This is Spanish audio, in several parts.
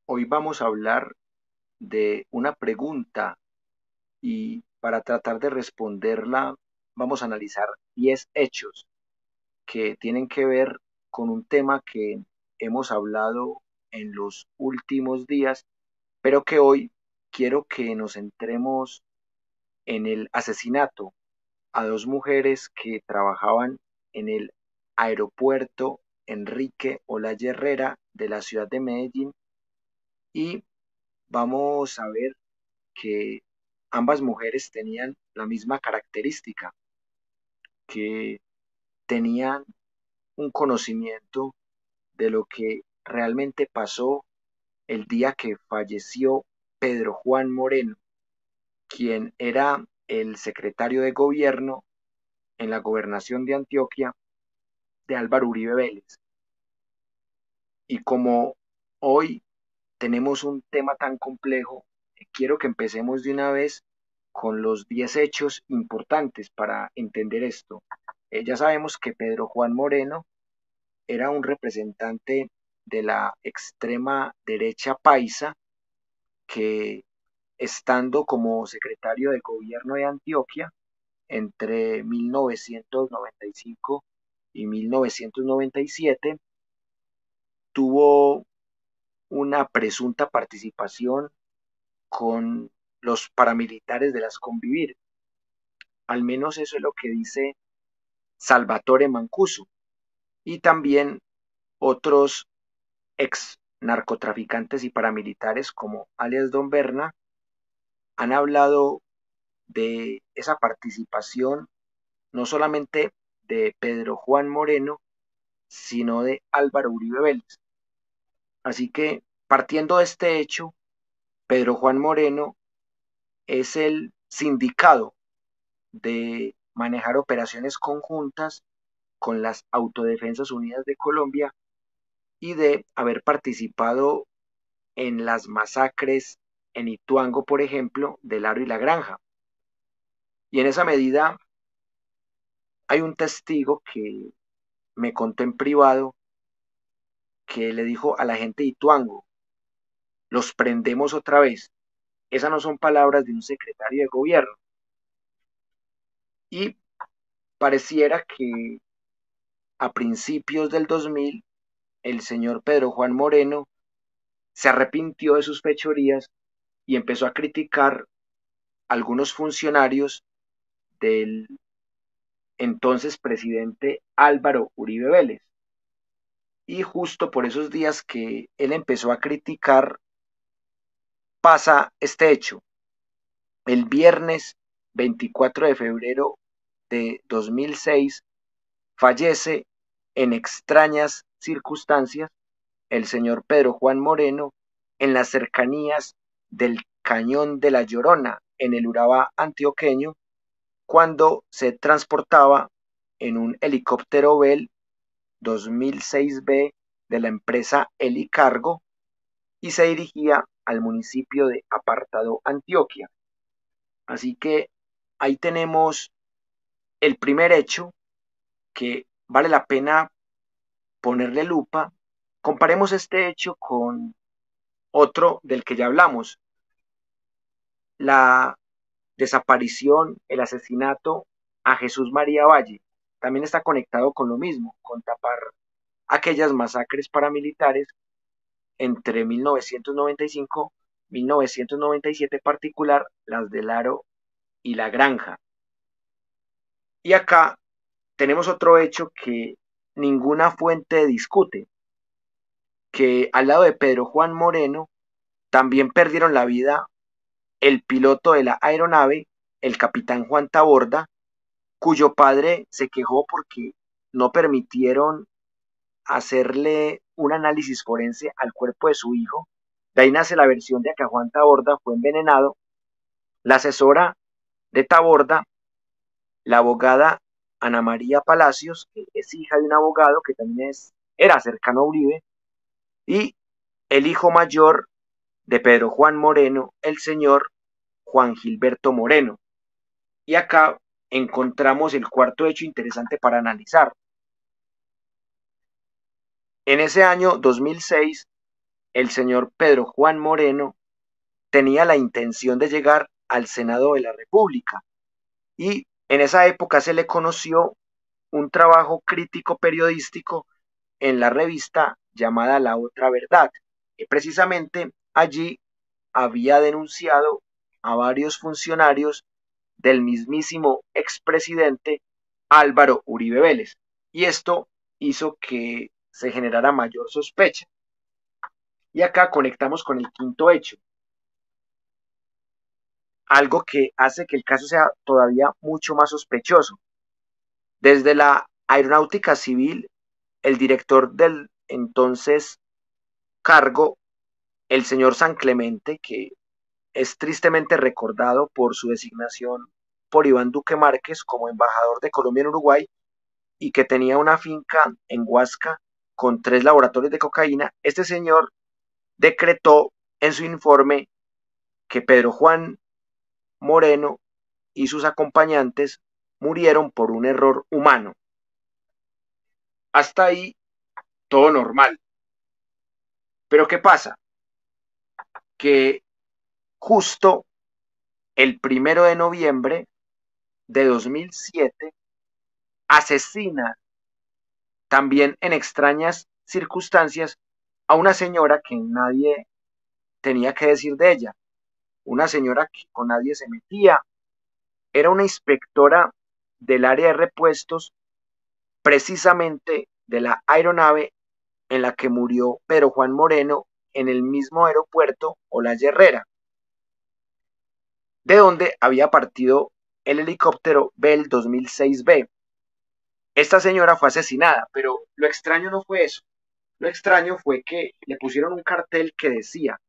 Hoy vamos a hablar de una pregunta y para tratar de responderla vamos a analizar 10 hechos que tienen que ver con un tema que hemos hablado en los últimos días, pero que hoy quiero que nos centremos en el asesinato a dos mujeres que trabajaban en el aeropuerto Enrique Olaya Herrera de la ciudad de Medellín y vamos a ver que ambas mujeres tenían la misma característica, que tenían un conocimiento de lo que realmente pasó el día que falleció Pedro Juan Moreno, quien era el secretario de gobierno en la gobernación de Antioquia de Álvaro Uribe Vélez. Y como hoy tenemos un tema tan complejo, quiero que empecemos de una vez con los 10 hechos importantes para entender esto. Ya sabemos que Pedro Juan Moreno era un representante de la extrema derecha paisa que, estando como secretario de gobierno de Antioquia entre 1995 y 1997, tuvo una presunta participación con los paramilitares de las Convivir. Al menos eso es lo que dice Salvatore Mancuso. Y también otros ex narcotraficantes y paramilitares como alias Don Berna han hablado de esa participación no solamente de Pedro Juan Moreno, sino de Álvaro Uribe Vélez. Así que, partiendo de este hecho, Pedro Juan Moreno es el sindicado de manejar operaciones conjuntas con las Autodefensas Unidas de Colombia y de haber participado en las masacres en Ituango, por ejemplo, del Aro y la Granja. Y en esa medida hay un testigo que me contó en privado que le dijo a la gente de Ituango: los prendemos otra vez. Esas no son palabras de un secretario de gobierno. Y pareciera que a principios del 2000 el señor Pedro Juan Moreno se arrepintió de sus fechorías y empezó a criticar a algunos funcionarios del entonces presidente Álvaro Uribe Vélez. Y justo por esos días que él empezó a criticar, pasa este hecho. El viernes 24 de febrero de 2006 fallece en extrañas circunstancias el señor Pedro Juan Moreno en las cercanías del Cañón de la Llorona, en el Urabá antioqueño, cuando se transportaba en un helicóptero Bell 2006B de la empresa Helicargo y se dirigía al municipio de Apartado, Antioquia. Así que ahí tenemos el primer hecho que vale la pena ponerle lupa. Comparemos este hecho con otro del que ya hablamos: la desaparición, el asesinato a Jesús María Valle. También está conectado con lo mismo, con tapar aquellas masacres paramilitares entre 1995 y 1997, particular las del Aro y la Granja. Y acá tenemos otro hecho que ninguna fuente discute, que al lado de Pedro Juan Moreno también perdieron la vida el piloto de la aeronave, el capitán Juan Taborda, cuyo padre se quejó porque no permitieron hacerle un análisis forense al cuerpo de su hijo. De ahí nace la versión de que Juan Taborda fue envenenado. La asesora de Taborda, la abogada Ana María Palacios, que es hija de un abogado que también era cercano a Uribe, y el hijo mayor de Pedro Juan Moreno, el señor Juan Gilberto Moreno. Y acá encontramos el cuarto hecho interesante para analizar. En ese año 2006 el señor Pedro Juan Moreno tenía la intención de llegar al Senado de la República y en esa época se le conoció un trabajo crítico periodístico en la revista llamada La Otra Verdad. Y precisamente allí había denunciado a varios funcionarios del mismísimo expresidente Álvaro Uribe Vélez. Y esto hizo que se generara mayor sospecha. Y acá conectamos con el quinto hecho, algo que hace que el caso sea todavía mucho más sospechoso. Desde la Aeronáutica Civil, el director del entonces cargo, el señor San Clemente, que es tristemente recordado por su designación por Iván Duque Márquez como embajador de Colombia en Uruguay y que tenía una finca en Huasca con 3 laboratorios de cocaína, este señor decretó en su informe que Pedro Juan Moreno y sus acompañantes murieron por un error humano. Hasta ahí todo normal. Pero ¿qué pasa? Que justo el 1 de noviembre de 2007 asesina también en extrañas circunstancias a una señora que nadie tenía que decir de ella, una señora que con nadie se metía, era una inspectora del área de repuestos precisamente de la aeronave en la que murió Pedro Juan Moreno en el mismo aeropuerto Olaya Herrera, de donde había partido el helicóptero Bell 2006B. Esta señora fue asesinada, pero lo extraño no fue eso. Lo extraño fue que le pusieron un cartel que decía: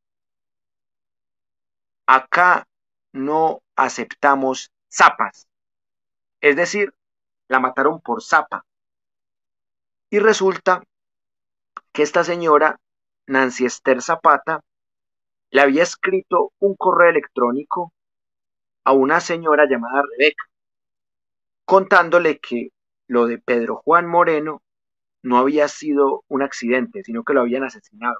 acá no aceptamos zapas. Es decir, la mataron por zapa. Y resulta que esta señora, Nancy Esther Zapata, le había escrito un correo electrónico a una señora llamada Rebeca, contándole que lo de Pedro Juan Moreno no había sido un accidente, sino que lo habían asesinado.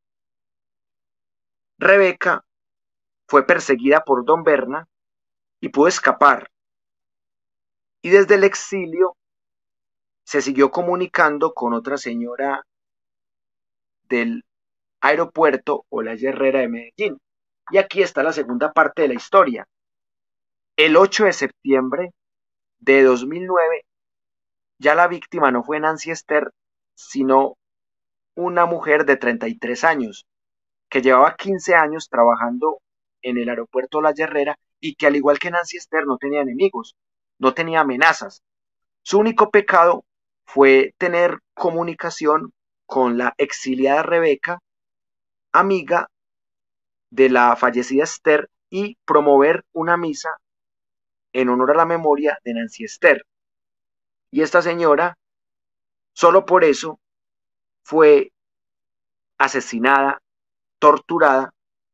Rebeca fue perseguida por Don Berna y pudo escapar. Y desde el exilio se siguió comunicando con otra señora del aeropuerto Olaya Herrera de Medellín. Y aquí está la segunda parte de la historia. El 8 de septiembre de 2009, ya la víctima no fue Nancy Esther, sino una mujer de 33 años, que llevaba 15 años trabajando en el aeropuerto La Herrera y que al igual que Nancy Esther no tenía enemigos, no tenía amenazas. Su único pecado fue tener comunicación con la exiliada Rebeca, amiga de la fallecida Esther, y promover una misa en honor a la memoria de Nancy Esther. Y esta señora, solo por eso, fue asesinada, torturada,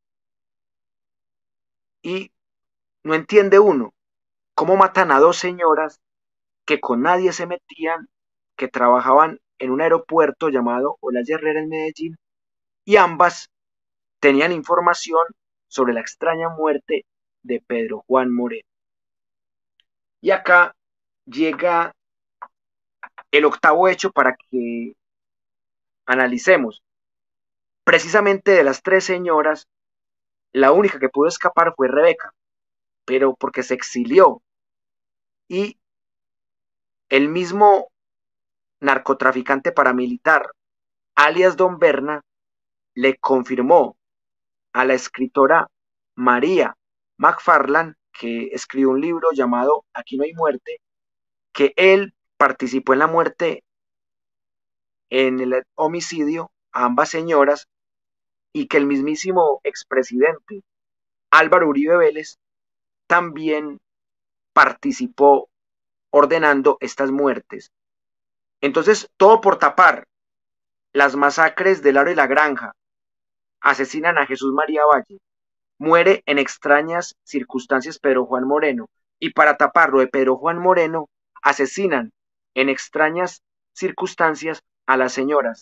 y no entiende uno cómo matan a 2 señoras que con nadie se metían, que trabajaban en un aeropuerto llamado Olaya Herrera en Medellín, y ambas tenían información sobre la extraña muerte de Pedro Juan Moreno. Y acá llega el octavo hecho para que analicemos. Precisamente de las 3 señoras, la única que pudo escapar fue Rebeca, pero porque se exilió. Y el mismo narcotraficante paramilitar, alias Don Berna, le confirmó a la escritora María McFarland, que escribió un libro llamado Aquí no hay muerte, que él participó en la muerte, en el homicidio a ambas señoras, y que el mismísimo expresidente Álvaro Uribe Vélez también participó ordenando estas muertes. Entonces, todo por tapar las masacres del Aro y la Granja. Asesinan a Jesús María Valle, muere en extrañas circunstancias Pedro Juan Moreno, y para taparlo de Pedro Juan Moreno, asesinan en extrañas circunstancias a las señoras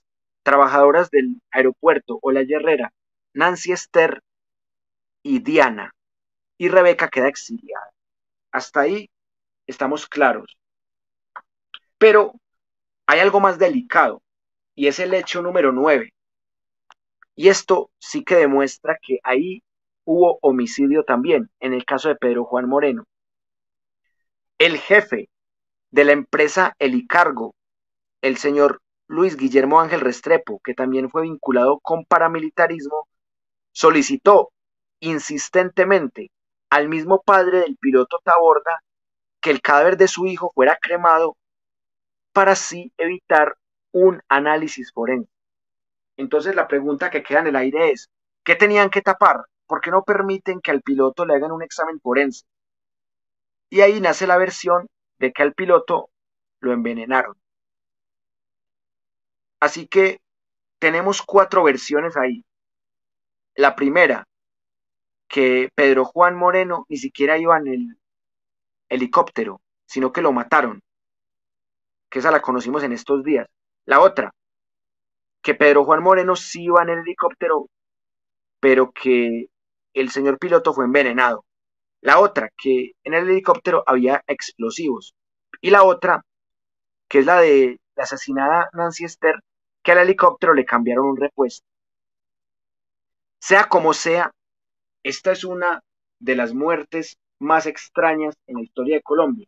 trabajadoras del aeropuerto Olaya Herrera, Nancy Esther y Diana, y Rebeca queda exiliada. Hasta ahí estamos claros. Pero hay algo más delicado, y es el hecho número 9. Y esto sí que demuestra que ahí hubo homicidio también, en el caso de Pedro Juan Moreno. El jefe de la empresa Helicargo, el señor Luis Guillermo Ángel Restrepo, que también fue vinculado con paramilitarismo, solicitó insistentemente al mismo padre del piloto Taborda que el cadáver de su hijo fuera cremado para así evitar un análisis forense. Entonces la pregunta que queda en el aire es, ¿qué tenían que tapar? ¿Por qué no permiten que al piloto le hagan un examen forense? Y ahí nace la versión de que al piloto lo envenenaron. Así que tenemos 4 versiones ahí. La primera, que Pedro Juan Moreno ni siquiera iba en el helicóptero, sino que lo mataron, que esa la conocimos en estos días. La otra, que Pedro Juan Moreno sí iba en el helicóptero, pero que el señor piloto fue envenenado. La otra, que en el helicóptero había explosivos. Y la otra, que es la de la asesinada Nancy Esther, que al helicóptero le cambiaron un repuesto. Sea como sea, esta es una de las muertes más extrañas en la historia de Colombia.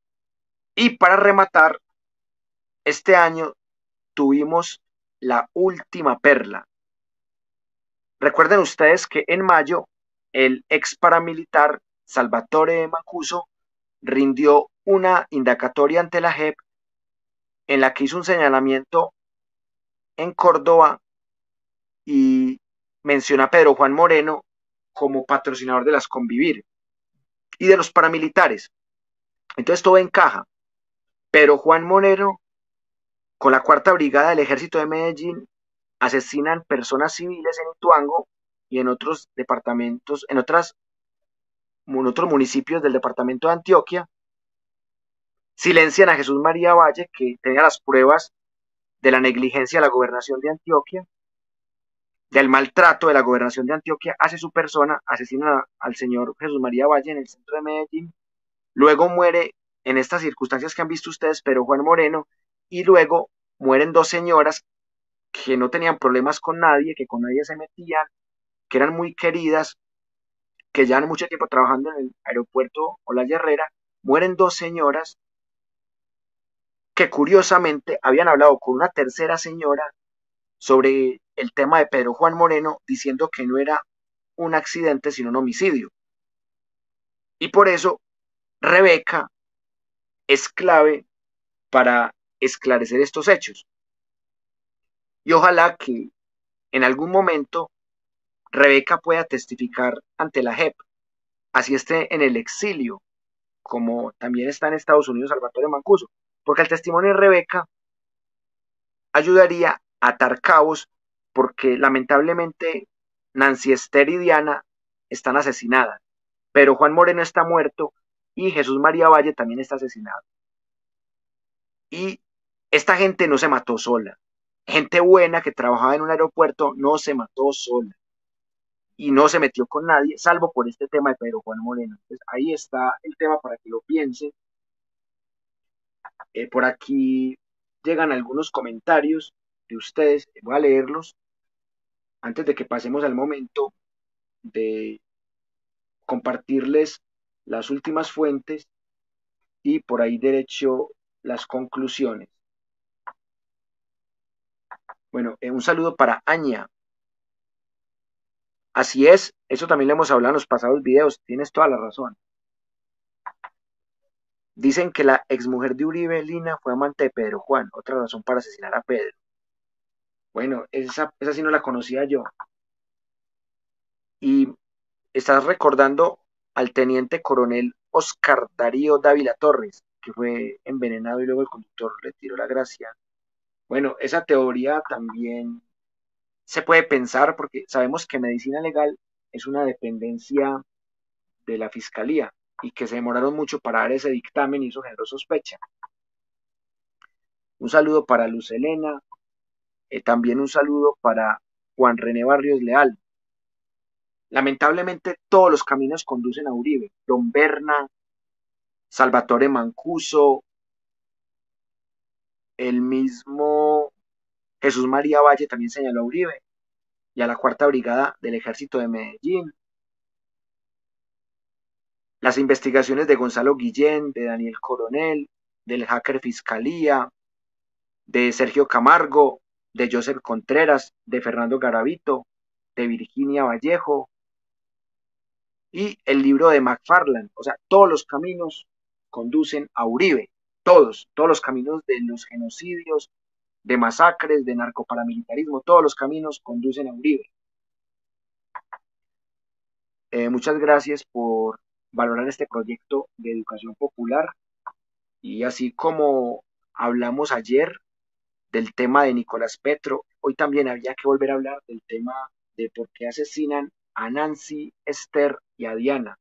Y para rematar, este año tuvimos la última perla. Recuerden ustedes que en mayo el ex paramilitar Salvatore Mancuso rindió una indagatoria ante la JEP en la que hizo un señalamiento en Córdoba y menciona a Pedro Juan Moreno como patrocinador de las Convivir y de los paramilitares. Entonces todo encaja. Pedro Juan Moreno, con la cuarta brigada del ejército de Medellín, asesinan personas civiles en Ituango y en otros departamentos, en otros municipios del departamento de Antioquia. Silencian a Jesús María Valle, que tenía las pruebas de la negligencia de la gobernación de Antioquia, del maltrato de la gobernación de Antioquia hacia su persona. Asesinan al señor Jesús María Valle en el centro de Medellín. Luego muere, en estas circunstancias que han visto ustedes, Pedro Juan Moreno, y luego mueren 2 señoras que no tenían problemas con nadie, que con nadie se metían, que eran muy queridas, que llevan mucho tiempo trabajando en el aeropuerto Olaya Herrera. Mueren 2 señoras que curiosamente habían hablado con una tercera señora sobre el tema de Pedro Juan Moreno, diciendo que no era un accidente, sino un homicidio. Y por eso Rebeca es clave para esclarecer estos hechos. Y ojalá que en algún momento Rebeca pueda testificar ante la JEP, así esté en el exilio, como también está en Estados Unidos Salvatore Mancuso, porque el testimonio de Rebeca ayudaría a atar cabos, porque lamentablemente Nancy Esther y Diana están asesinadas, pero Juan Moreno está muerto y Jesús María Valle también está asesinado. Y esta gente no se mató sola. Gente buena que trabajaba en un aeropuerto no se mató sola y no se metió con nadie, salvo por este tema de Pedro Juan Moreno. Entonces, ahí está el tema para que lo piensen. Por aquí llegan algunos comentarios de ustedes, voy a leerlos antes de que pasemos al momento de compartirles las últimas fuentes y por ahí derecho las conclusiones. Bueno, un saludo para Aña. Así es, eso también lo hemos hablado en los pasados videos, tienes toda la razón. Dicen que la exmujer de Uribe, Lina, fue amante de Pedro Juan, otra razón para asesinar a Pedro. Bueno, esa sí no la conocía yo. Y estás recordando al teniente coronel Oscar Darío Dávila Torres, que fue envenenado y luego el conductor le tiró la gracia. Bueno, esa teoría también se puede pensar porque sabemos que medicina legal es una dependencia de la fiscalía y que se demoraron mucho para dar ese dictamen y eso generó sospecha. Un saludo para Luz Elena, También un saludo para Juan René Barrios Leal. Lamentablemente todos los caminos conducen a Uribe. Don Berna, Salvatore Mancuso, el mismo Jesús María Valle también señaló a Uribe y a la Cuarta Brigada del Ejército de Medellín. Las investigaciones de Gonzalo Guillén, de Daniel Coronel, del hacker Fiscalía, de Sergio Camargo, de Joseph Contreras, de Fernando Garavito, de Virginia Vallejo y el libro de McFarland. O sea, todos los caminos conducen a Uribe, todos los caminos de los genocidios, de masacres, de narcoparamilitarismo, todos los caminos conducen a Uribe. Muchas gracias por valorar este proyecto de educación popular y así como hablamos ayer del tema de Nicolás Petro, hoy también había que volver a hablar del tema de por qué asesinan a Nancy, Esther y a Diana.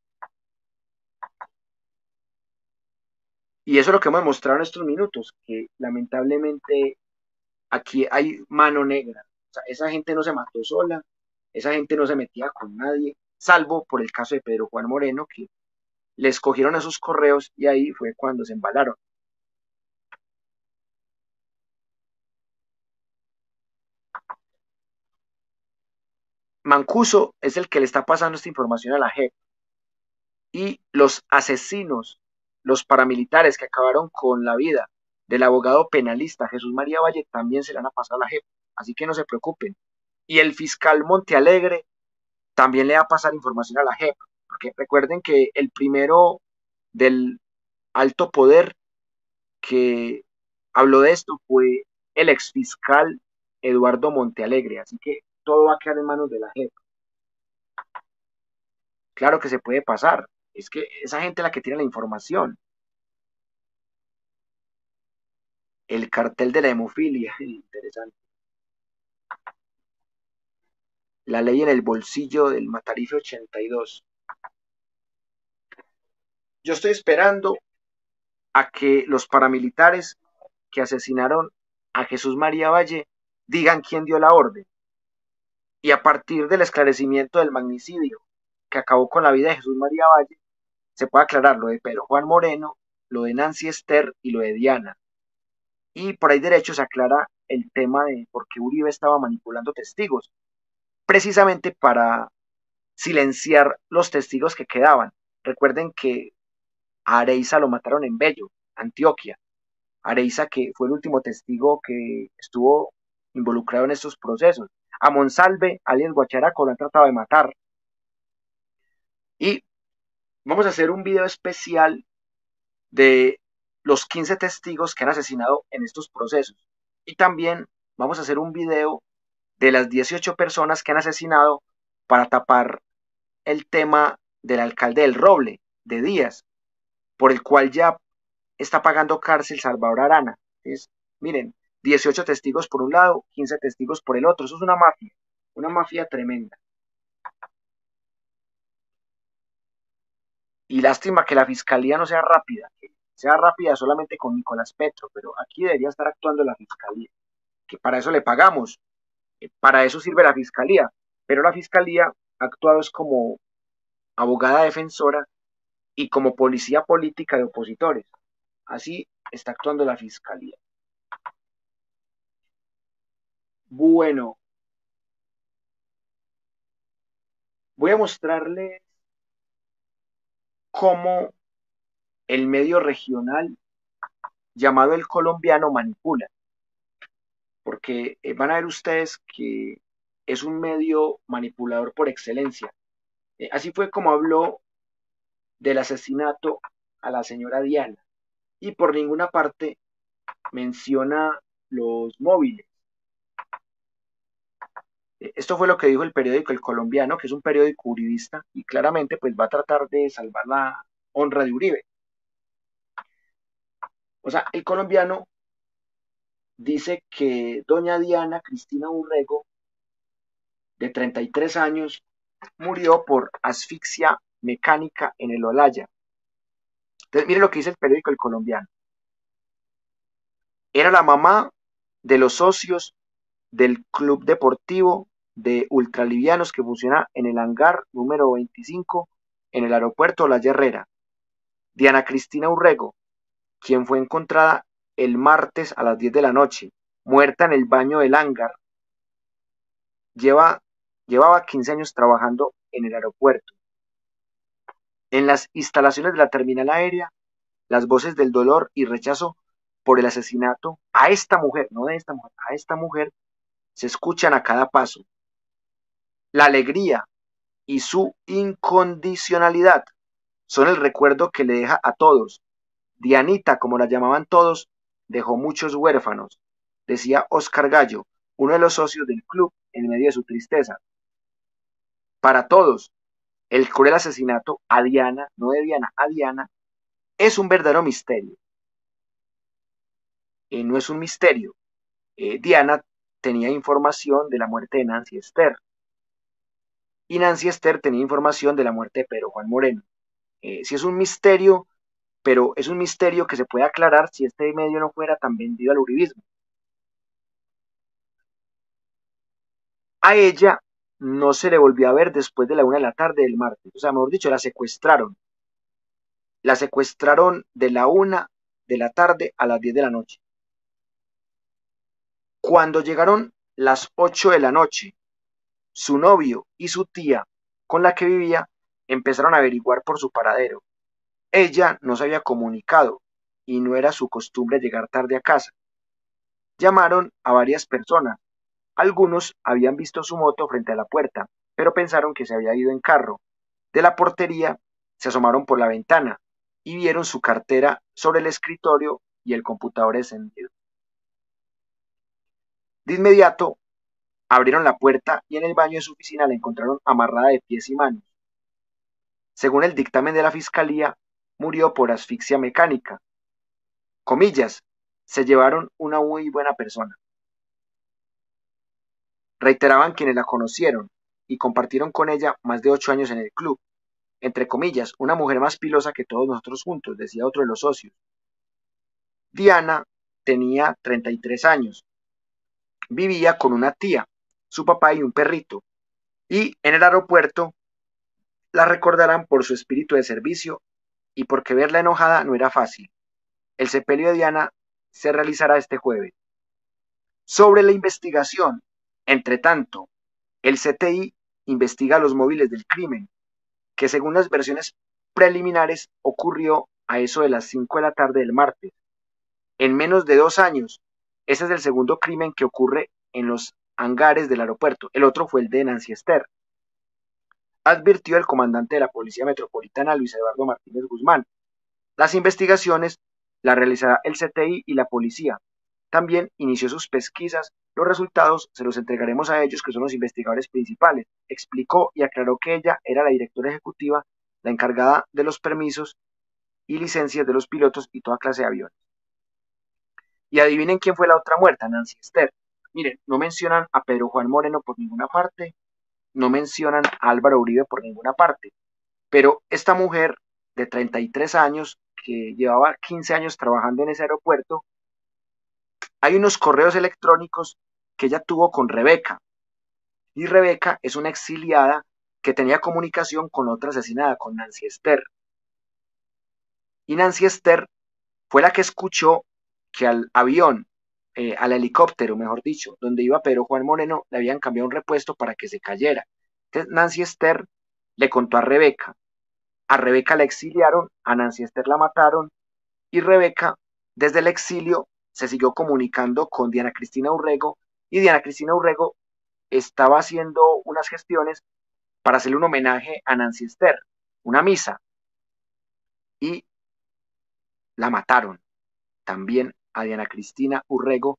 Y eso es lo que hemos mostrado en estos minutos, que lamentablemente aquí hay mano negra. O sea, esa gente no se mató sola, esa gente no se metía con nadie, salvo por el caso de Pedro Juan Moreno, que le escogieron a sus correos y ahí fue cuando se embalaron. Mancuso es el que le está pasando esta información a la JEP y los asesinos, los paramilitares que acabaron con la vida del abogado penalista Jesús María Valle también se le van a pasar a la JEP, así que no se preocupen. Y el fiscal Montealegre también le va a pasar información a la JEP, porque recuerden que el primero del alto poder que habló de esto fue el exfiscal Eduardo Montealegre, así que todo va a quedar en manos de la JEP. Claro que se puede pasar, es que esa gente es la que tiene la información. El cartel de la hemofilia, interesante. La ley en el bolsillo del Matarife 82. Yo estoy esperando a que los paramilitares que asesinaron a Jesús María Valle digan quién dio la orden. Y a partir del esclarecimiento del magnicidio que acabó con la vida de Jesús María Valle, se puede aclarar lo de Pedro Juan Moreno, lo de Nancy Esther y lo de Diana. Y por ahí derecho se aclara el tema de por qué Uribe estaba manipulando testigos, precisamente para silenciar los testigos que quedaban. Recuerden que a Areiza lo mataron en Bello, Antioquia. Areiza, que fue el último testigo que estuvo involucrado en estos procesos. A Monsalve, alias Guacharaco, lo han tratado de matar. Y vamos a hacer un video especial de los 15 testigos que han asesinado en estos procesos. Y también vamos a hacer un video de las 18 personas que han asesinado para tapar el tema del alcalde del Roble, de Díaz, por el cual ya está pagando cárcel Salvador Arana. Entonces, miren, 18 testigos por un lado, 15 testigos por el otro. Eso es una mafia tremenda. Y lástima que la fiscalía no sea rápida, que sea rápida solamente con Nicolás Petro, pero aquí debería estar actuando la fiscalía, que para eso le pagamos, para eso sirve la fiscalía, pero la fiscalía ha actuado es como abogada defensora y como policía política de opositores. Así está actuando la fiscalía. Bueno, voy a mostrarles cómo el medio regional llamado El Colombiano manipula, porque van a ver ustedes que es un medio manipulador por excelencia. Así fue como habló del asesinato a la señora Diana y por ninguna parte menciona los móviles. Esto fue lo que dijo el periódico El Colombiano, que es un periódico uribista y claramente pues va a tratar de salvar la honra de Uribe. O sea, El Colombiano dice que doña Diana Cristina Urrego, de 33 años, murió por asfixia mecánica en el Olaya. Entonces, mire lo que dice el periódico El Colombiano. Era la mamá de los socios del Club Deportivo de Ultralivianos que funciona en el hangar número 25 en el aeropuerto La Herrera. Diana Cristina Urrego, quien fue encontrada el martes a las 10 de la noche, muerta en el baño del hangar, llevaba 15 años trabajando en el aeropuerto. En las instalaciones de la terminal aérea, las voces del dolor y rechazo por el asesinato a esta mujer, no de esta mujer, a esta mujer, se escuchan a cada paso. La alegría y su incondicionalidad son el recuerdo que le deja a todos. Dianita, como la llamaban todos, dejó muchos huérfanos, decía Oscar Gallo, uno de los socios del club, en medio de su tristeza. Para todos, el cruel asesinato a Diana, no de Diana, a Diana, es un verdadero misterio. No es un misterio. Diana tenía información de la muerte de Nancy Esther. Y Nancy Esther tenía información de la muerte de Pedro Juan Moreno. Sí es un misterio, pero es un misterio que se puede aclarar si este medio no fuera tan vendido al uribismo. A ella no se le volvió a ver después de la 1 de la tarde del martes. O sea, mejor dicho, la secuestraron. La secuestraron de la 1 de la tarde a las 10 de la noche. Cuando llegaron las 8 de la noche, su novio y su tía, con la que vivía, empezaron a averiguar por su paradero. Ella no se había comunicado y no era su costumbre llegar tarde a casa. Llamaron a varias personas. Algunos habían visto su moto frente a la puerta, pero pensaron que se había ido en carro. De la portería se asomaron por la ventana y vieron su cartera sobre el escritorio y el computador encendido. De inmediato abrieron la puerta y en el baño de su oficina la encontraron amarrada de pies y manos. Según el dictamen de la fiscalía, murió por asfixia mecánica. Comillas, se llevaron una muy buena persona. Reiteraban quienes la conocieron y compartieron con ella más de 8 años en el club. Entre comillas, una mujer más pilosa que todos nosotros juntos, decía otro de los socios. Diana tenía 33 años. Vivía con una tía, su papá y un perrito. Y en el aeropuerto la recordarán por su espíritu de servicio y porque verla enojada no era fácil. El sepelio de Diana se realizará este jueves. Sobre la investigación, entre tanto, el CTI investiga los móviles del crimen, que según las versiones preliminares ocurrió a eso de las 5 de la tarde del martes. En menos de 2 años, ese es el segundo crimen que ocurre en los hangares del aeropuerto. El otro fue el de Nancy Esther. Advirtió el comandante de la Policía Metropolitana, Luis Eduardo Martínez Guzmán. Las investigaciones las realizará el CTI y la policía. También inició sus pesquisas. Los resultados se los entregaremos a ellos, que son los investigadores principales. Explicó y aclaró que ella era la directora ejecutiva, la encargada de los permisos y licencias de los pilotos y toda clase de aviones. Y adivinen quién fue la otra muerta, Nancy Esther. Miren, no mencionan a Pedro Juan Moreno por ninguna parte, no mencionan a Álvaro Uribe por ninguna parte, pero esta mujer de 33 años, que llevaba 15 años trabajando en ese aeropuerto, hay unos correos electrónicos que ella tuvo con Rebeca, y Rebeca es una exiliada que tenía comunicación con otra asesinada, con Nancy Esther. Y Nancy Esther fue la que escuchó que al avión, al helicóptero, mejor dicho, donde iba Pedro Juan Moreno, le habían cambiado un repuesto para que se cayera. Entonces Nancy Esther le contó a Rebeca la exiliaron, a Nancy Esther la mataron, y Rebeca, desde el exilio, se siguió comunicando con Diana Cristina Urrego, y Diana Cristina Urrego estaba haciendo unas gestiones para hacerle un homenaje a Nancy Esther, una misa, y la mataron también a Diana Cristina Urrego.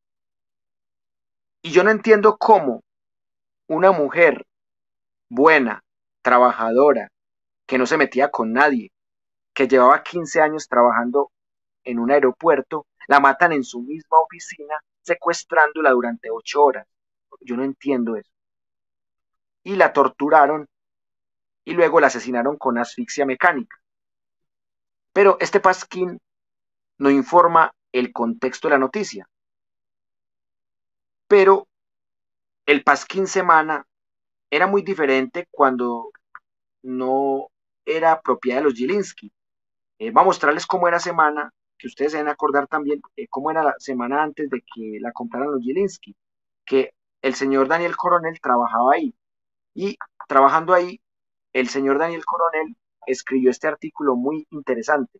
Y yo no entiendo cómo una mujer buena, trabajadora, que no se metía con nadie, que llevaba 15 años trabajando en un aeropuerto, la matan en su misma oficina, secuestrándola durante 8 horas. Yo no entiendo eso. Y la torturaron y luego la asesinaron con asfixia mecánica. Pero este pasquín no informa el contexto de la noticia. Pero el Pasquín Semana era muy diferente cuando no era propiedad de los Gilinski. Va a mostrarles cómo era Semana, que ustedes se deben acordar también cómo era la semana antes de que la compraran los Gilinski, que el señor Daniel Coronel trabajaba ahí. Y trabajando ahí, el señor Daniel Coronel escribió este artículo muy interesante.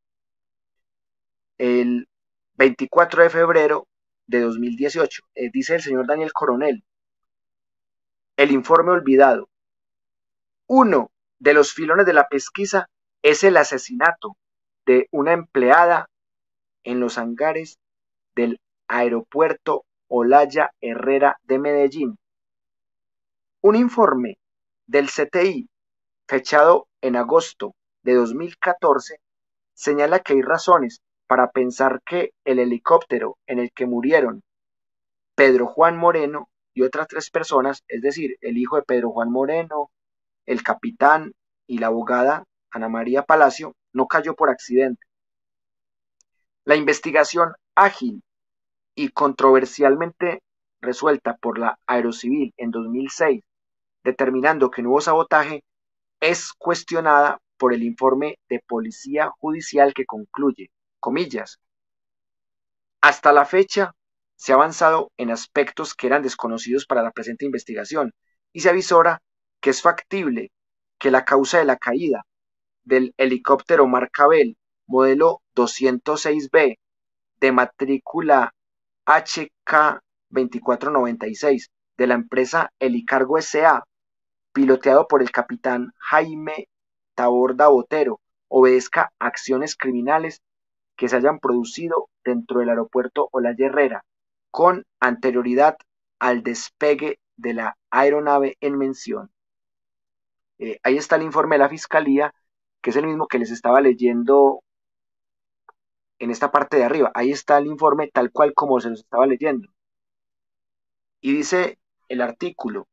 El 24 de febrero de 2018, dice el señor Daniel Coronel, el informe olvidado. Uno de los filones de la pesquisa es el asesinato de una empleada en los hangares del aeropuerto Olaya Herrera de Medellín. Un informe del CTI fechado en agosto de 2014 señala que hay razones para pensar que el helicóptero en el que murieron Pedro Juan Moreno y otras 3 personas, es decir, el hijo de Pedro Juan Moreno, el capitán y la abogada Ana María Palacio, no cayó por accidente. La investigación ágil y controversialmente resuelta por la Aerocivil en 2006, determinando que no hubo sabotaje, es cuestionada por el informe de Policía Judicial que concluye, comillas, hasta la fecha se ha avanzado en aspectos que eran desconocidos para la presente investigación y se avisora que es factible que la causa de la caída del helicóptero marca Bell modelo 206B de matrícula HK2496 de la empresa Helicargo S.A., piloteado por el capitán Jaime Taborda Botero, obedezca a acciones criminales que se hayan producido dentro del aeropuerto Olaya Herrera, con anterioridad al despegue de la aeronave en mención. Ahí está el informe de la Fiscalía, que es el mismo que les estaba leyendo en esta parte de arriba. Ahí está el informe tal cual como se los estaba leyendo. Y dice el artículo,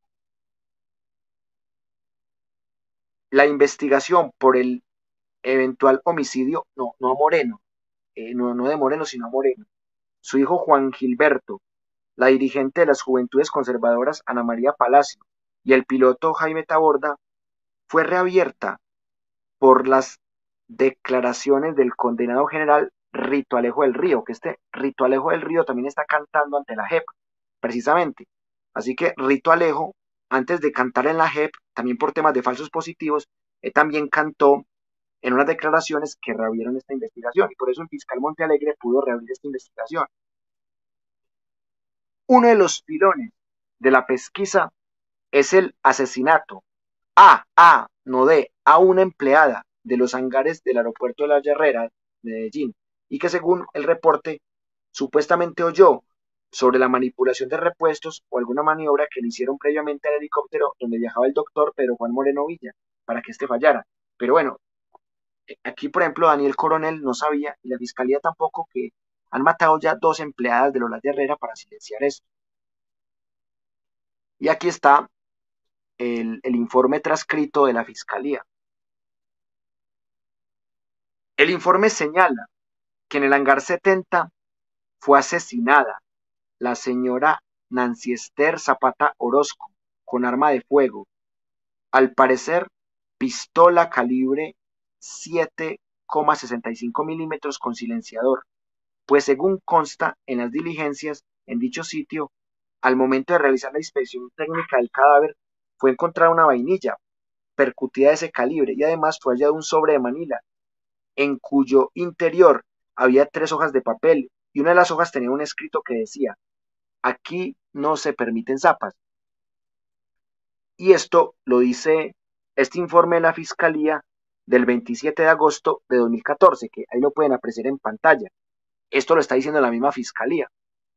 la investigación por el eventual homicidio, no a Moreno, no de Moreno, sino a Moreno, su hijo Juan Gilberto, la dirigente de las Juventudes Conservadoras Ana María Palacio y el piloto Jaime Taborda, fue reabierta por las declaraciones del condenado general Rito Alejo del Río, que este Rito Alejo del Río también está cantando ante la JEP, precisamente. Así que Rito Alejo, antes de cantar en la JEP, también por temas de falsos positivos, también cantó en unas declaraciones que reabrieron esta investigación, y por eso el fiscal Montealegre pudo reabrir esta investigación. Uno de los pilones de la pesquisa es el asesinato no a una empleada de los hangares del aeropuerto de La Herrera, Medellín, y que según el reporte supuestamente oyó sobre la manipulación de repuestos o alguna maniobra que le hicieron previamente al helicóptero donde viajaba el doctor Pedro Juan Moreno Villa para que éste fallara. Pero bueno, aquí por ejemplo Daniel Coronel no sabía y la fiscalía tampoco que han matado ya 2 empleadas de Lola de Herrera para silenciar esto. Y aquí está el informe transcrito de la fiscalía. El informe señala que en el hangar 70 fue asesinada la señora Nancy Esther Zapata Orozco con arma de fuego, al parecer pistola calibre 7,65 milímetros con silenciador, pues según consta en las diligencias en dicho sitio, al momento de realizar la inspección técnica del cadáver fue encontrada una vainilla percutida de ese calibre y además fue hallado un sobre de Manila en cuyo interior había 3 hojas de papel y una de las hojas tenía un escrito que decía, aquí no se permiten zapas. Y esto lo dice este informe de la Fiscalía del 27 de agosto de 2014, que ahí lo pueden apreciar en pantalla. Esto lo está diciendo la misma Fiscalía.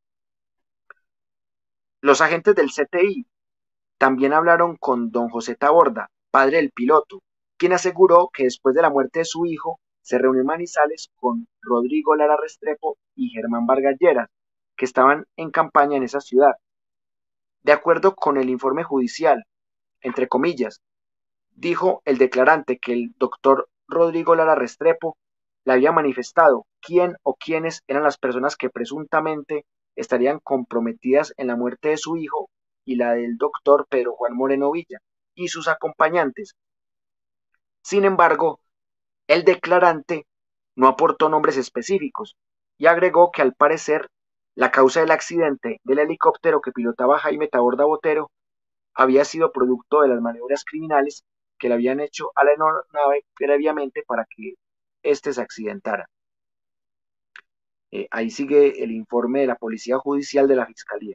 Los agentes del CTI también hablaron con don José Taborda, padre del piloto, quien aseguró que después de la muerte de su hijo, se reunió en Manizales con Rodrigo Lara Restrepo y Germán Vargas Lleras, que estaban en campaña en esa ciudad. De acuerdo con el informe judicial, entre comillas, dijo el declarante que el doctor Rodrigo Lara Restrepo le había manifestado quién o quiénes eran las personas que presuntamente estarían comprometidas en la muerte de su hijo y la del doctor Pedro Juan Moreno Villa y sus acompañantes. Sin embargo, el declarante no aportó nombres específicos y agregó que al parecer la causa del accidente del helicóptero que pilotaba Jaime Taborda Botero había sido producto de las maniobras criminales que le habían hecho a la aeronave previamente para que éste se accidentara. Ahí sigue el informe de la Policía Judicial de la Fiscalía.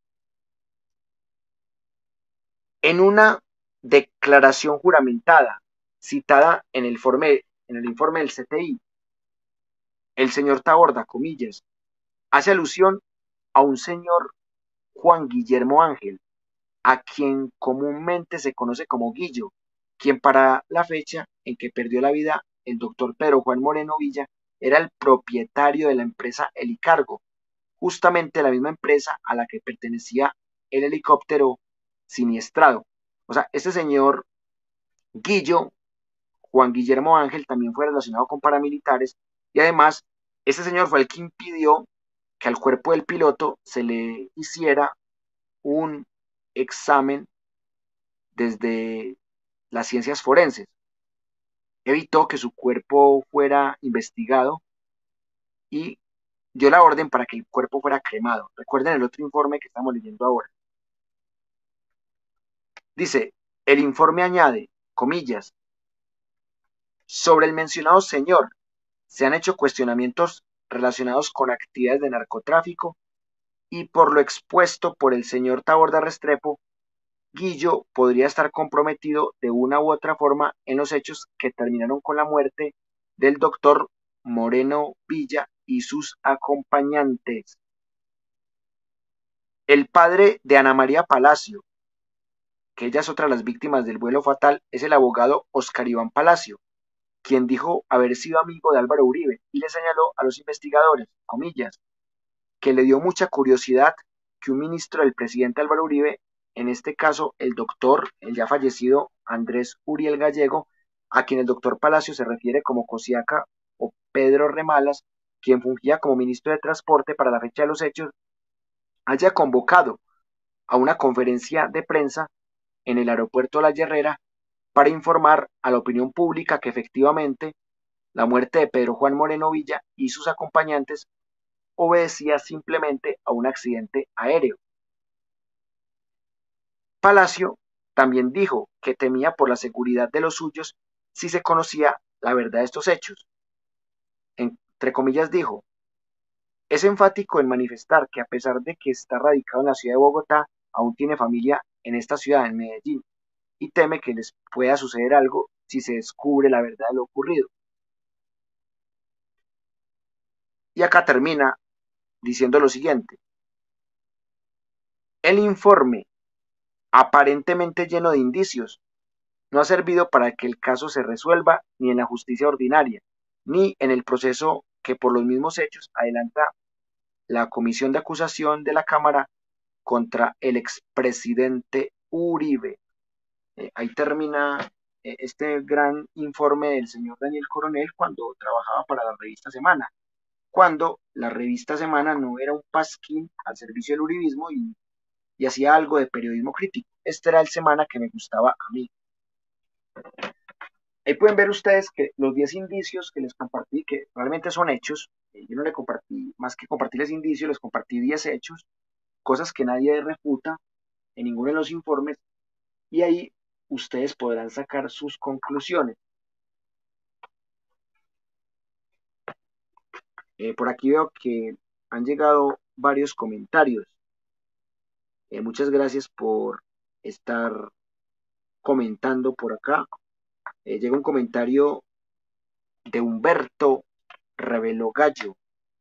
En una declaración juramentada citada en el informe del CTI, el señor Taborda, comillas, hace alusión a un señor Juan Guillermo Ángel, a quien comúnmente se conoce como Guillo, quien para la fecha en que perdió la vida el doctor Pedro Juan Moreno Villa era el propietario de la empresa Helicargo, justamente la misma empresa a la que pertenecía el helicóptero siniestrado. O sea, este señor Guillo, Juan Guillermo Ángel, también fue relacionado con paramilitares y además este señor fue el que impidió que al cuerpo del piloto se le hiciera un examen desde las ciencias forenses. Evitó que su cuerpo fuera investigado y dio la orden para que el cuerpo fuera cremado. Recuerden el otro informe que estamos leyendo ahora. Dice, el informe añade, comillas, sobre el mencionado señor se han hecho cuestionamientos relacionados con actividades de narcotráfico y por lo expuesto por el señor Taborda Restrepo, Guillo podría estar comprometido de una u otra forma en los hechos que terminaron con la muerte del doctor Moreno Villa y sus acompañantes. El padre de Ana María Palacio, que ella es otra de las víctimas del vuelo fatal, es el abogado Oscar Iván Palacio, quien dijo haber sido amigo de Álvaro Uribe y le señaló a los investigadores, comillas, que le dio mucha curiosidad que un ministro del presidente Álvaro Uribe, en este caso el doctor, el ya fallecido Andrés Uriel Gallego, a quien el doctor Palacio se refiere como Cosiaca o Pedro Remalas, quien fungía como ministro de Transporte para la fecha de los hechos, haya convocado a una conferencia de prensa en el aeropuerto La Herrera para informar a la opinión pública que efectivamente la muerte de Pedro Juan Moreno Villa y sus acompañantes obedecía simplemente a un accidente aéreo. Palacio también dijo que temía por la seguridad de los suyos si se conocía la verdad de estos hechos. Entre comillas dijo, es enfático en manifestar que a pesar de que está radicado en la ciudad de Bogotá, aún tiene familia en esta ciudad, en Medellín, y teme que les pueda suceder algo si se descubre la verdad de lo ocurrido. Y acá termina diciendo lo siguiente, el informe, aparentemente lleno de indicios, no ha servido para que el caso se resuelva ni en la justicia ordinaria, ni en el proceso que por los mismos hechos adelanta la comisión de acusación de la Cámara contra el expresidente Uribe. Ahí termina este gran informe del señor Daniel Coronel cuando trabajaba para la revista Semana, cuando la revista Semana no era un pasquín al servicio del uribismo y hacía algo de periodismo crítico. Este era el Semana que me gustaba a mí. Ahí pueden ver ustedes que los 10 indicios que les compartí, que realmente son hechos, yo no le compartí, más que compartirles indicios, les compartí 10 hechos, cosas que nadie refuta en ninguno de los informes, y ahí ustedes podrán sacar sus conclusiones. Por aquí veo que han llegado varios comentarios. Muchas gracias por estar comentando por acá. Llega un comentario de Humberto Revelo Gallo.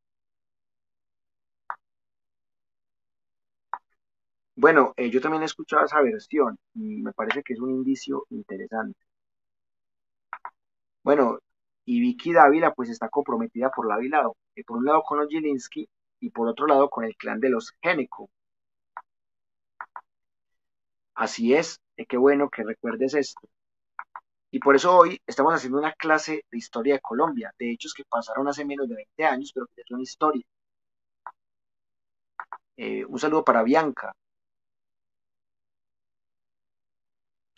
Bueno, yo también he escuchado esa versión y me parece que es un indicio interesante. Bueno, y Vicky Dávila pues está comprometida por lado, por un lado con los Gilinski y por otro lado con el clan de los Génico. Así es, qué bueno que recuerdes esto. Y por eso hoy estamos haciendo una clase de historia de Colombia, de hechos que pasaron hace menos de 20 años, pero que son historia. Un saludo para Bianca.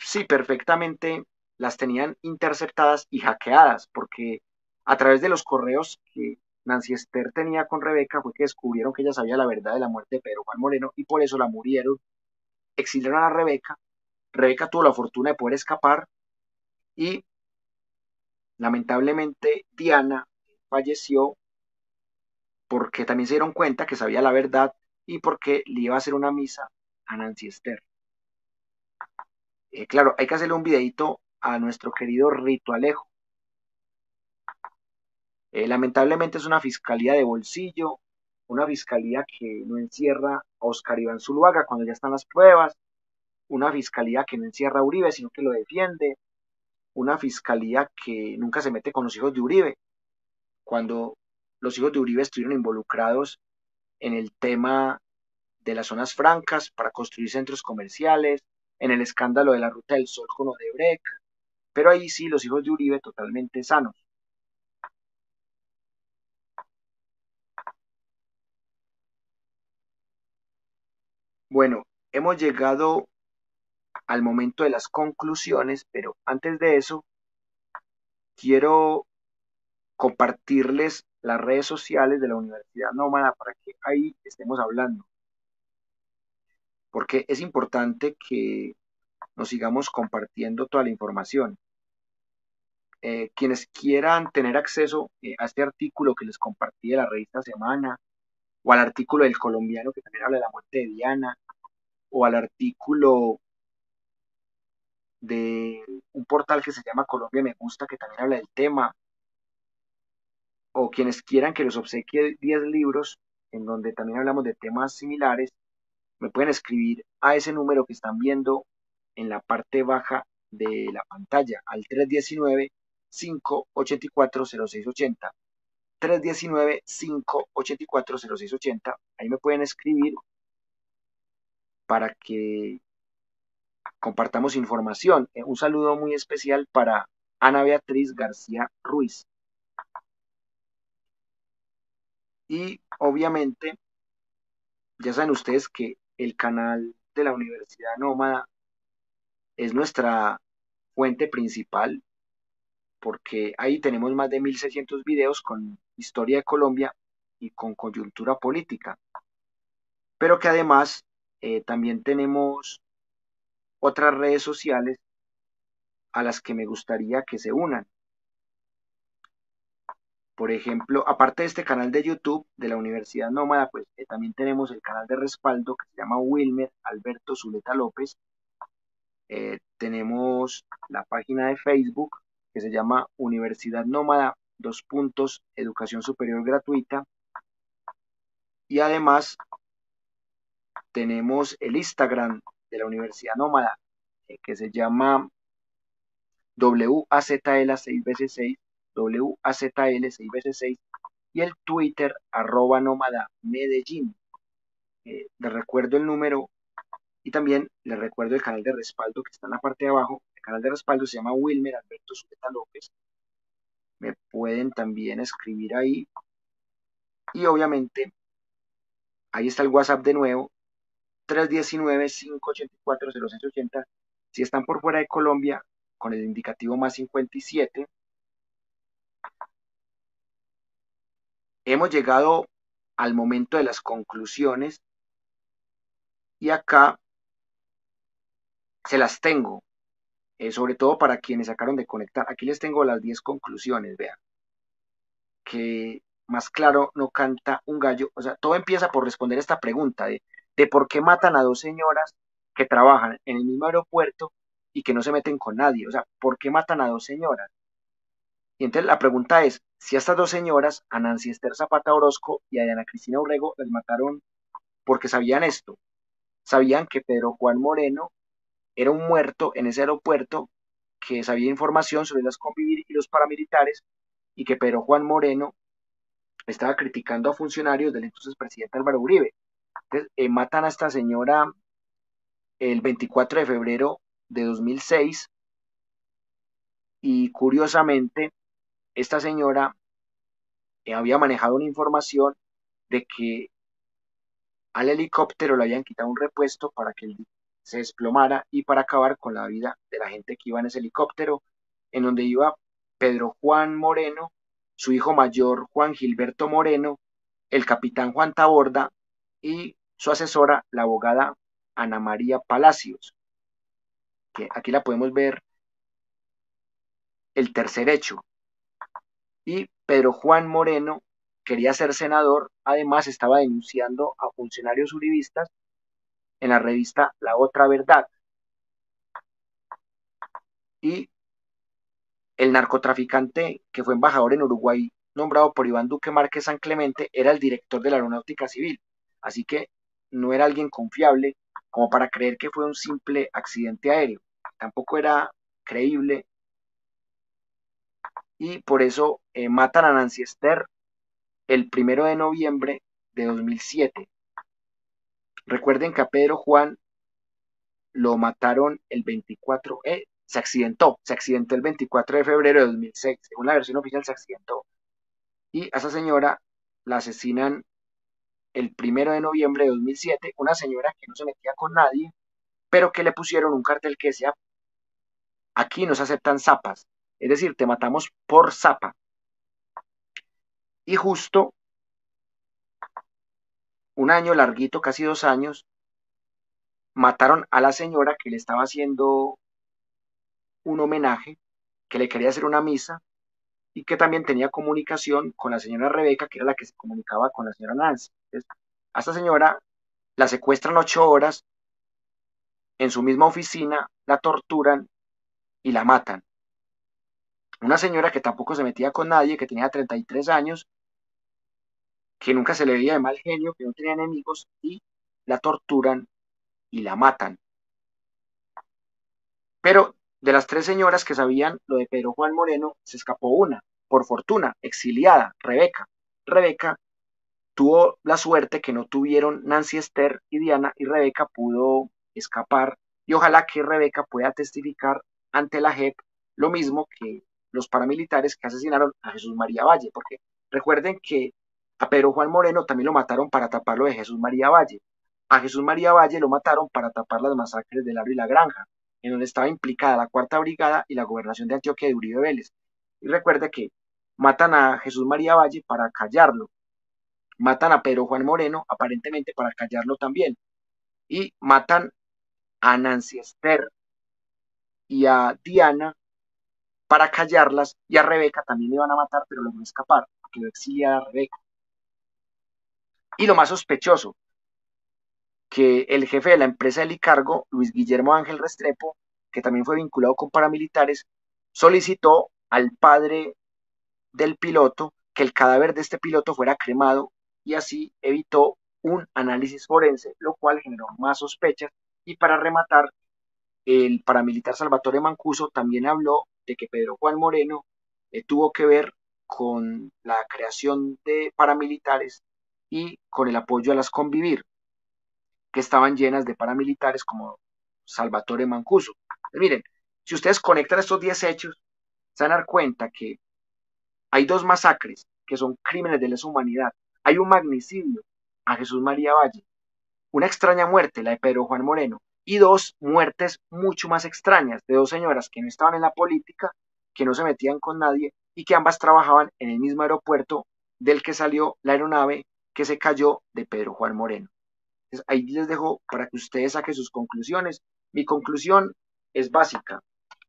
Sí, perfectamente las tenían interceptadas y hackeadas, porque a través de los correos que Nancy Esther tenía con Rebeca fue que descubrieron que ella sabía la verdad de la muerte de Pedro Juan Moreno y por eso la murieron, exiliaron a Rebeca. Rebeca tuvo la fortuna de poder escapar y lamentablemente Diana falleció porque también se dieron cuenta que sabía la verdad y porque le iba a hacer una misa a Nancy Esther. Claro, hay que hacerle un videito a nuestro querido Rito Alejo. Lamentablemente es una fiscalía de bolsillo, una fiscalía que no encierra a Oscar Iván Zuluaga cuando ya están las pruebas, una fiscalía que no encierra a Uribe, sino que lo defiende, una fiscalía que nunca se mete con los hijos de Uribe, cuando los hijos de Uribe estuvieron involucrados en el tema de las zonas francas para construir centros comerciales, en el escándalo de la Ruta del Sol con Odebrecht, pero ahí sí los hijos de Uribe totalmente sanos. Bueno, hemos llegado al momento de las conclusiones, pero antes de eso, quiero compartirles las redes sociales de la Universidad Nómada para que ahí estemos hablando, porque es importante que nos sigamos compartiendo toda la información. Quienes quieran tener acceso a este artículo que les compartí de la revista Semana, o al artículo del Colombiano que también habla de la muerte de Diana, o al artículo de un portal que se llama Colombia Me Gusta, que también habla del tema, o quienes quieran que les obsequie 10 libros en donde también hablamos de temas similares, me pueden escribir a ese número que están viendo en la parte baja de la pantalla, al 319-584-0680. 319-584-0680. Ahí me pueden escribir para que compartamos información. Un saludo muy especial para Ana Beatriz García Ruiz. Y obviamente, ya saben ustedes que el canal de la Universidad Nómada es nuestra fuente principal porque ahí tenemos más de 1600 videos con historia de Colombia y con coyuntura política, pero que además también tenemos otras redes sociales a las que me gustaría que se unan. Por ejemplo, aparte de este canal de YouTube de la Universidad Nómada, pues también tenemos el canal de respaldo que se llama Wilmer Alberto Zuleta López. Tenemos la página de Facebook que se llama Universidad Nómada, dos puntos, educación superior gratuita. Y además tenemos el Instagram de la Universidad Nómada, que se llama WAZL6x6, WAZL6x6, y el Twitter @nómada Medellín. Les recuerdo el número y también les recuerdo el canal de respaldo que está en la parte de abajo. El canal de respaldo se llama Wilmer Alberto Zuleta López. Me pueden también escribir ahí. Y obviamente ahí está el WhatsApp de nuevo, 319-584-0680. Si están por fuera de Colombia, con el indicativo más 57. Hemos llegado al momento de las conclusiones y acá se las tengo, sobre todo para quienes acabaron de conectar. Aquí les tengo las 10 conclusiones, vean, que más claro no canta un gallo. O sea, todo empieza por responder esta pregunta de por qué matan a dos señoras que trabajan en el mismo aeropuerto y que no se meten con nadie. O sea, ¿por qué matan a dos señoras? Y entonces la pregunta es, si a estas dos señoras, a Nancy Esther Zapata Orozco y a Diana Cristina Urrego, les mataron porque sabían esto, sabían que Pedro Juan Moreno era un muerto en ese aeropuerto, que sabía información sobre las convivir y los paramilitares, y que Pedro Juan Moreno estaba criticando a funcionarios del entonces presidente Álvaro Uribe. Entonces, matan a esta señora el 24 de febrero de 2006 y curiosamente esta señora había manejado una información de que al helicóptero le habían quitado un repuesto para que él se desplomara y para acabar con la vida de la gente que iba en ese helicóptero, en donde iba Pedro Juan Moreno, su hijo mayor Juan Gilberto Moreno, el capitán Juan Taborda y su asesora, la abogada Ana María Palacios, que aquí la podemos ver el tercer hecho. Y Pedro Juan Moreno quería ser senador, además estaba denunciando a funcionarios uribistas en la revista La Otra Verdad. Y el narcotraficante que fue embajador en Uruguay, nombrado por Iván Duque Márquez San Clemente, era el director de la Aeronáutica Civil. Así que no era alguien confiable como para creer que fue un simple accidente aéreo. Tampoco era creíble y por eso matan a Nancy Esther el 1 de noviembre de 2007. Recuerden que a Pedro Juan lo mataron el 24, se accidentó el 24 de febrero de 2006. Según la versión oficial, se accidentó. Y a esa señora la asesinan el 1 de noviembre de 2007, una señora que no se metía con nadie, pero que le pusieron un cartel que decía, aquí no se aceptan zapas, es decir, te matamos por zapa. Y justo un año larguito, casi 2 años, mataron a la señora que le estaba haciendo un homenaje, que le quería hacer una misa, y que también tenía comunicación con la señora Rebeca, que era la que se comunicaba con la señora Nancy. Entonces, a esta señora la secuestran 8 horas, en su misma oficina la torturan y la matan. Una señora que tampoco se metía con nadie, que tenía 33 años, que nunca se le veía de mal genio, que no tenía enemigos, y la torturan y la matan. Pero de las 3 señoras que sabían lo de Pedro Juan Moreno, se escapó una, por fortuna, exiliada, Rebeca. Rebeca tuvo la suerte que no tuvieron Nancy Esther y Diana, y Rebeca pudo escapar, y ojalá que Rebeca pueda testificar ante la JEP lo mismo que los paramilitares que asesinaron a Jesús María Valle, porque recuerden que a Pedro Juan Moreno también lo mataron para tapar lo de Jesús María Valle. A Jesús María Valle lo mataron para tapar las masacres del Aro y la Granja, en donde estaba implicada la Cuarta Brigada y la gobernación de Antioquia de Uribe Vélez. Y recuerde que matan a Jesús María Valle para callarlo, matan a Pedro Juan Moreno aparentemente para callarlo también, y matan a Nancy Esther y a Diana para callarlas, y a Rebeca también le iban a matar, pero logró escapar, quedó exiliada Rebeca. Y lo más sospechoso, que el jefe de la empresa Helicargo, Luis Guillermo Ángel Restrepo, que también fue vinculado con paramilitares, solicitó al padre del piloto que el cadáver de este piloto fuera cremado, y así evitó un análisis forense, lo cual generó más sospechas. Y para rematar, el paramilitar Salvatore Mancuso también habló de que Pedro Juan Moreno tuvo que ver con la creación de paramilitares y con el apoyo a las Convivir, que estaban llenas de paramilitares como Salvatore Mancuso. Miren, si ustedes conectan estos 10 hechos, se van a dar cuenta que hay 2 masacres que son crímenes de lesa humanidad. Hay un magnicidio a Jesús María Valle, una extraña muerte, la de Pedro Juan Moreno, y 2 muertes mucho más extrañas de 2 señoras que no estaban en la política, que no se metían con nadie y que ambas trabajaban en el mismo aeropuerto del que salió la aeronave que se cayó de Pedro Juan Moreno. Entonces, ahí les dejo para que ustedes saquen sus conclusiones. Mi conclusión es básica.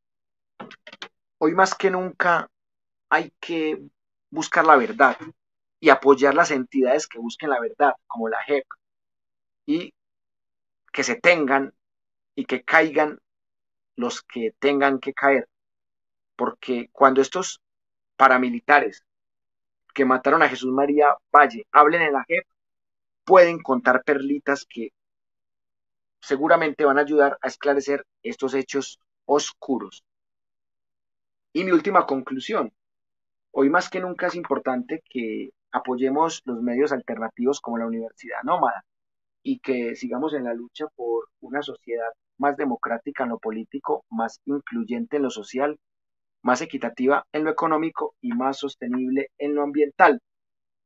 Hoy más que nunca hay que buscar la verdad y apoyar las entidades que busquen la verdad, como la JEP, y que se tengan y que caigan los que tengan que caer, porque cuando estos paramilitares que mataron a Jesús María Valle hablen en la JEP, pueden contar perlitas que seguramente van a ayudar a esclarecer estos hechos oscuros. Y mi última conclusión, hoy más que nunca es importante que apoyemos los medios alternativos como la Universidad Nómada, y que sigamos en la lucha por una sociedad más democrática en lo político, más incluyente en lo social, más equitativa en lo económico y más sostenible en lo ambiental.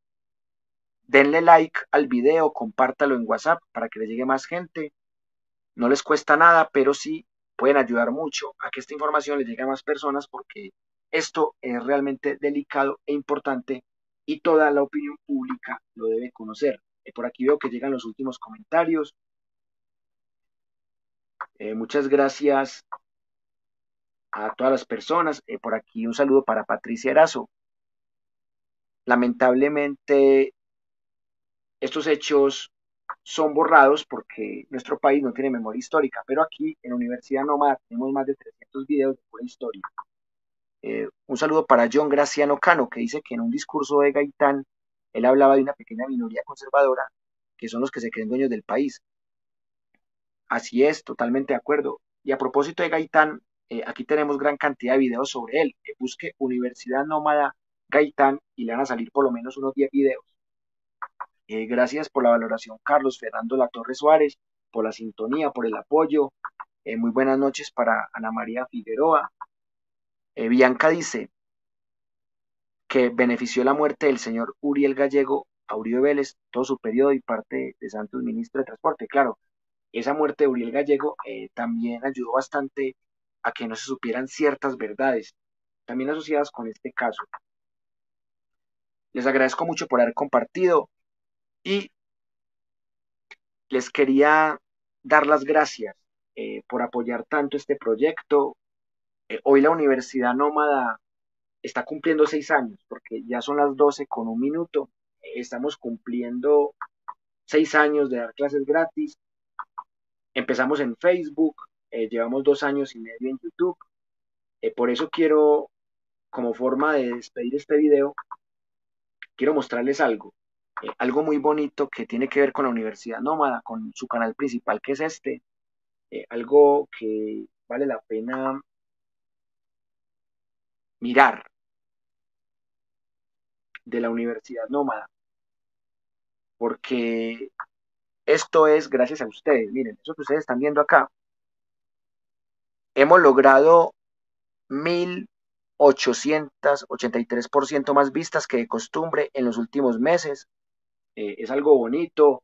Denle like al video, compártalo en WhatsApp para que le llegue más gente No les cuesta nada, pero sí pueden ayudar mucho a que esta información le llegue a más personas porque esto es realmente delicado e importante y toda la opinión pública lo debe conocer. Por aquí veo que llegan los últimos comentarios. Muchas gracias a todas las personas. Por aquí un saludo para Patricia Erazo. Lamentablemente, estos hechos son borrados porque nuestro país no tiene memoria histórica, pero aquí en la Universidad Nómada tenemos más de 300 videos de pura historia. Un saludo para John Graciano Cano, que dice que en un discurso de Gaitán, él hablaba de una pequeña minoría conservadora, que son los que se creen dueños del país. Así es, totalmente de acuerdo. Y a propósito de Gaitán, aquí tenemos gran cantidad de videos sobre él. Busque Universidad Nómada Gaitán y le van a salir por lo menos unos 10 videos. Gracias por la valoración, Carlos Fernando Latorre Suárez, por la sintonía, por el apoyo. Muy buenas noches para Ana María Figueroa. Bianca dice que benefició la muerte del señor Uriel Gallego a Uribe Vélez, todo su periodo y parte de Santos, ministro de Transporte. Claro, esa muerte de Uriel Gallego también ayudó bastante a que no se supieran ciertas verdades, también asociadas con este caso. Les agradezco mucho por haber compartido y les quería dar las gracias por apoyar tanto este proyecto. Hoy la Universidad Nómada está cumpliendo 6 años, porque ya son las 12:01. Estamos cumpliendo 6 años de dar clases gratis. Empezamos en Facebook, llevamos 2 años y medio en YouTube. Por eso quiero, como forma de despedir este video, quiero mostrarles algo. Algo muy bonito que tiene que ver con la Universidad Nómada, con su canal principal que es este. Algo que vale la pena mirar de la Universidad Nómada, porque esto es gracias a ustedes. Miren, eso que ustedes están viendo acá, hemos logrado 1.883% más vistas que de costumbre en los últimos meses. Es algo bonito.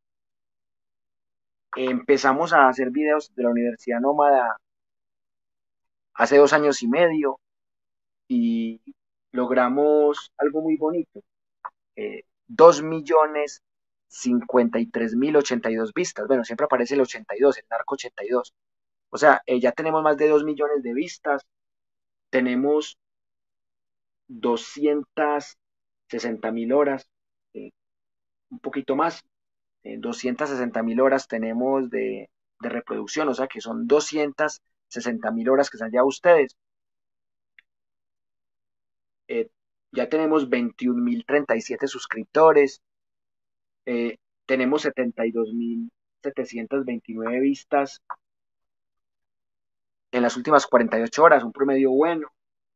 Empezamos a hacer videos de la Universidad Nómada hace 2 años y medio y logramos algo muy bonito. 2.053.082 vistas. Bueno, siempre aparece el 82, el narco 82. O sea, ya tenemos más de 2 millones de vistas. Tenemos 260.000 horas, un poquito más, 260.000 horas tenemos de reproducción, o sea que son 260.000 horas que se han llevado ustedes. Eh, ya tenemos 21.037 suscriptores, tenemos 72.729 vistas en las últimas 48 horas, un promedio bueno.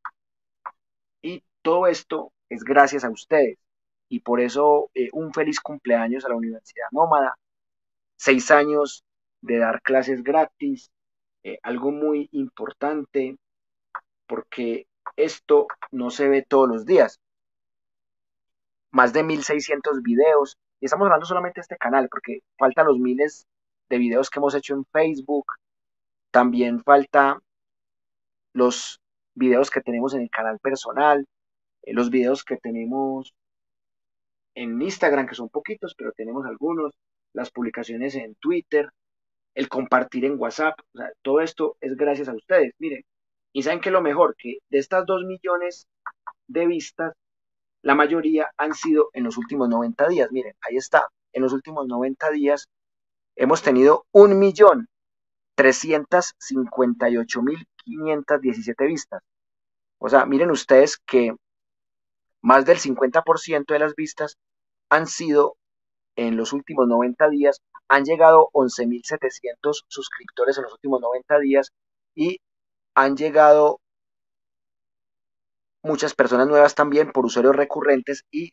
Y todo esto es gracias a ustedes. Y por eso un feliz cumpleaños a la Universidad Nómada. 6 años de dar clases gratis. Algo muy importante porque esto no se ve todos los días. Más de 1.600 videos. Y estamos hablando solamente de este canal porque faltan los miles de videos que hemos hecho en Facebook. También falta los videos que tenemos en el canal personal, los videos que tenemos en Instagram, que son poquitos, pero tenemos algunos, las publicaciones en Twitter, el compartir en WhatsApp, o sea, todo esto es gracias a ustedes. Miren, y saben que lo mejor, que de estas 2 millones de vistas, la mayoría han sido en los últimos 90 días. Miren, ahí está, en los últimos 90 días hemos tenido 1.358.517 vistas. O sea, miren ustedes que más del 50% de las vistas han sido en los últimos 90 días, han llegado 11.700 suscriptores en los últimos 90 días y han llegado muchas personas nuevas también por usuarios recurrentes y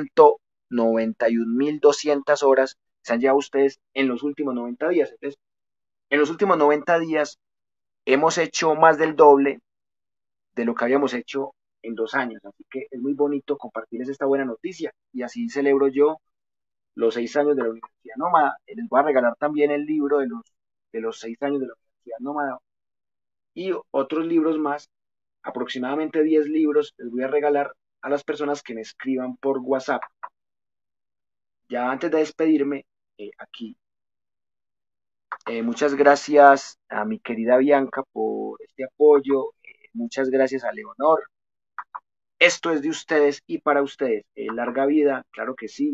191.200 horas se han llevado ustedes en los últimos 90 días. Entonces, en los últimos 90 días hemos hecho más del doble de lo que habíamos hecho en 2 años. Así que es muy bonito compartirles esta buena noticia y así celebro yo los 6 años de la Universidad Nómada. Les voy a regalar también el libro de los de los 6 años de la Universidad Nómada y otros libros más, aproximadamente 10 libros, les voy a regalar a las personas que me escriban por WhatsApp. Ya antes de despedirme, aquí, muchas gracias a mi querida Bianca por este apoyo, muchas gracias a Leonor. Esto es de ustedes y para ustedes. Larga vida, claro que sí.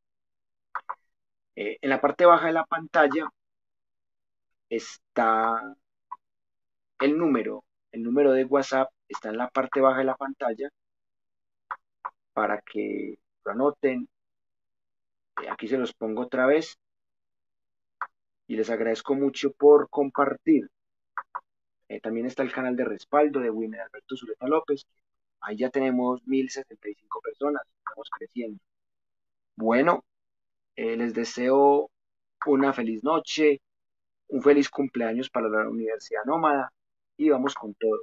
En la parte baja de la pantalla está el número. El número de WhatsApp está en la parte baja de la pantalla para que lo anoten. Aquí se los pongo otra vez y les agradezco mucho por compartir. También está el canal de respaldo de Winner Alberto Zuleta López. Ahí ya tenemos 1065 personas. Estamos creciendo. Bueno, les deseo una feliz noche, un feliz cumpleaños para la Universidad Nómada y vamos con todo.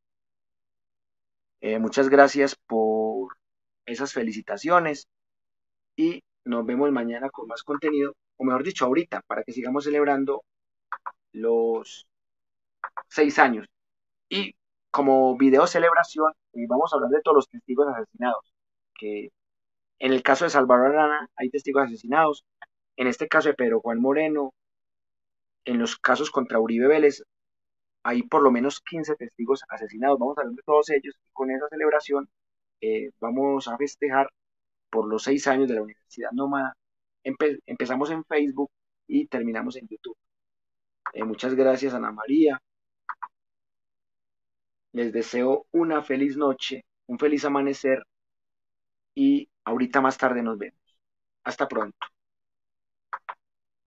Muchas gracias por esas felicitaciones y nos vemos mañana con más contenido, o mejor dicho, ahorita, para que sigamos celebrando los 6 años. Y como video celebración, vamos a hablar de todos los testigos asesinados, que en el caso de Salvador Arana hay testigos asesinados, en este caso de Pedro Juan Moreno, en los casos contra Uribe Vélez, hay por lo menos 15 testigos asesinados. Vamos a hablar de todos ellos y con esa celebración vamos a festejar por los 6 años de la Universidad Nómada. Empezamos en Facebook y terminamos en YouTube. Muchas gracias, Ana María. Les deseo una feliz noche, un feliz amanecer y ahorita más tarde nos vemos. Hasta pronto.